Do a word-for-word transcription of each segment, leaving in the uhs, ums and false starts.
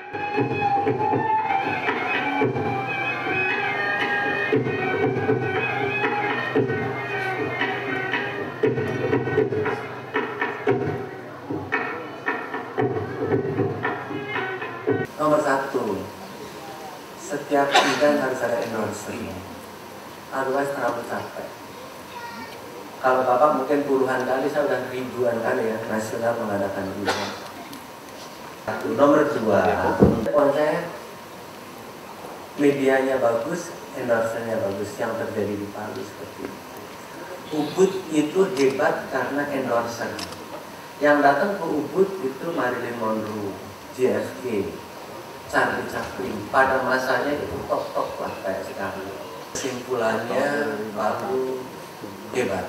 Nomor satu, setiap event harus ada endorser. Otherwise terlalu capek. Kalau Bapak mungkin puluhan kali, saya udah ribuan kali ya nasional mengadakan event. Nomor dua, konsep medianya bagus, endorsernya bagus, yang terjadi di Palu seperti itu. Ubud itu hebat karena endorser. Yang datang ke Ubud itu Marilyn Monroe, J F K, Charlie Chaplin. Pada masanya itu top-top lah kayak sekarang. Kesimpulannya Palu hebat.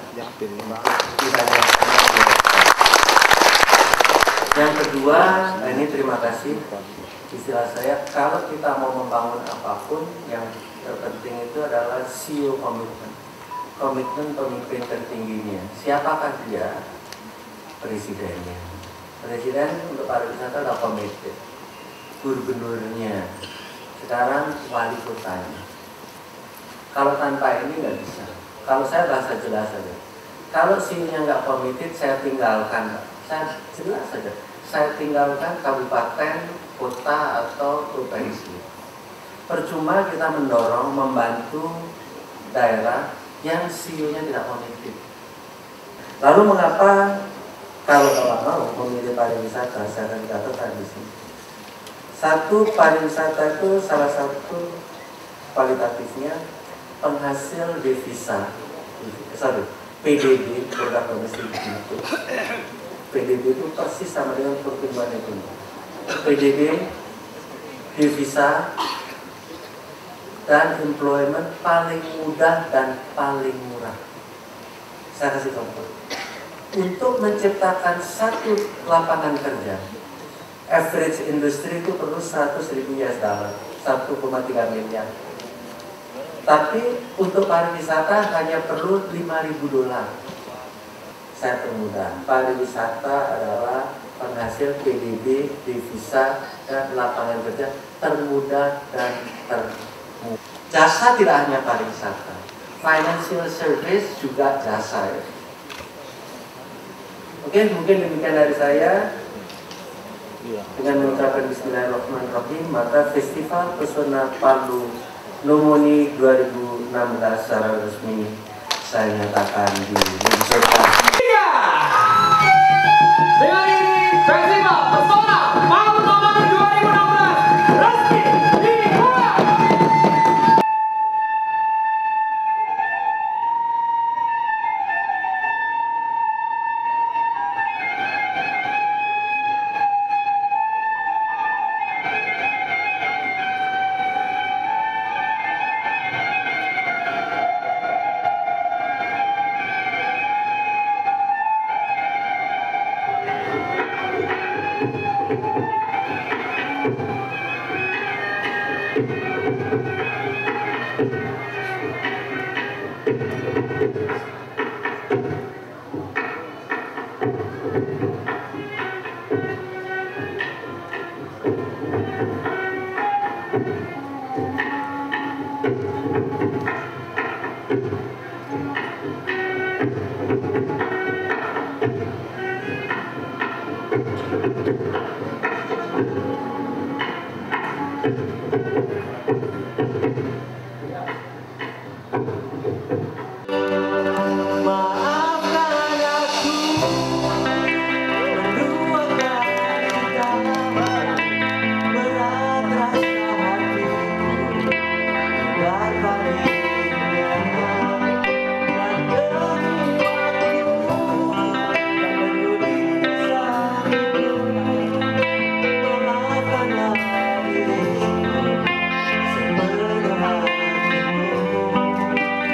Yang kedua, nah ini terima kasih. Istilah saya, kalau kita mau membangun apapun, yang terpenting itu adalah C E O komitmen. Komitmen pemimpin tertingginya. Siapakah dia? Presidennya. Presiden untuk pariwisata adalah komited. Gubernurnya. Sekarang wali kotanya. Kalau tanpa ini nggak bisa. Kalau saya bahasa jelas saja. Kalau C E O-nya nggak komited, saya tinggalkan. Saya jelas saja. Saya tinggalkan kabupaten, kota atau provinsi. Percuma kita mendorong, membantu daerah yang C E O-nya tidak komited. Lalu mengapa kalau Bapak mau memilih pariwisata, saya akan katakan di sini. Satu, pariwisata itu salah satu kualitatifnya penghasil devisa, sorry, P D B, produk domestik bruto. P D B itu persis sama dengan pertumbuhan ekonomi. P D B, devisa, dan employment paling mudah dan paling murah. Saya kasih contoh. Untuk menciptakan satu lapangan kerja, average industri itu perlu seratus ribu U S dollar, satu koma tiga miliar. Tapi untuk pariwisata hanya perlu lima ribu dolar. Saya permudah, pariwisata adalah penghasil P D B, devisa, dan lapangan kerja termudah dan termudah. Jasa tidak hanya pariwisata, financial service juga jasa ya. Oke, mungkin demikian dari saya. Dengan mengucapkan Bismillahirrahmanirrahim, maka Festival Pesona Palu Nomoni dua ribu enam belas secara resmi saya nyatakan diluncurkan. Dengan ini Festival Pesona Palu Nomoni dua ribu enam belas resmi dibuka.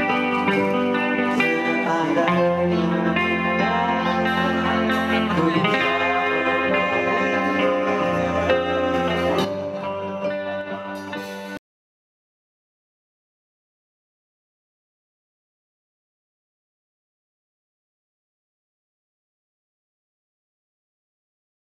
Thank you.